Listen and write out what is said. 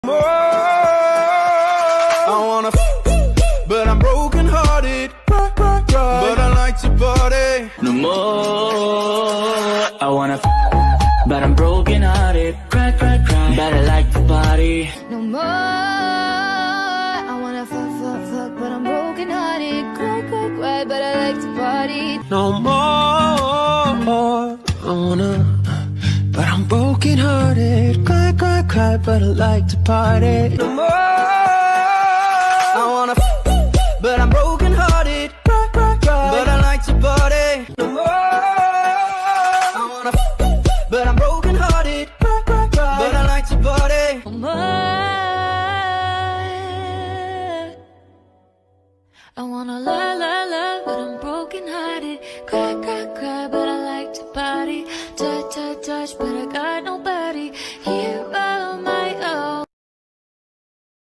More, I wanna but I'm broken hearted. But I like to party. No more. I wanna but I'm broken hearted. Cry, cry, cry, but I like to party. No more. I wanna fuck, but I'm broken hearted. Cry, cry, cry, but I like to party. No more. I wanna but I'm broken hearted. Cry, cry, cry, but I like to party. No more. I wanna but I'm broken hearted. Cry, cry, cry, but I like to party. No more. I wanna but I'm broken hearted. Cry, cry, cry, but I like to party. No more. I wanna love